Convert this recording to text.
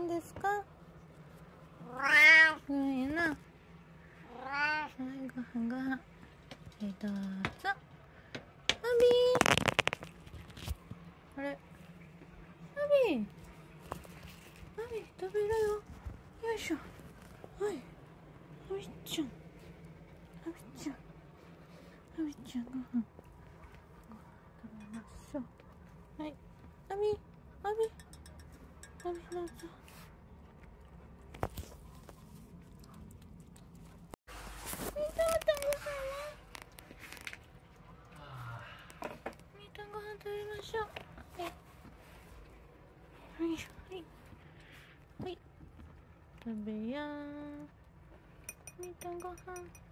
んですか？ごめんな。はい、ご飯ご飯。はい、どうぞ。アビー。あれ、アビー。アビー、食べるよ。よいしょ。はい。アビちゃん。アビちゃん。アビちゃん、ご飯。ご飯食べましょう。はい。アビー、アビー。アビー、どうぞ。ご飯食べましょう。はい。はい。はい。食べやー。みーたんご飯。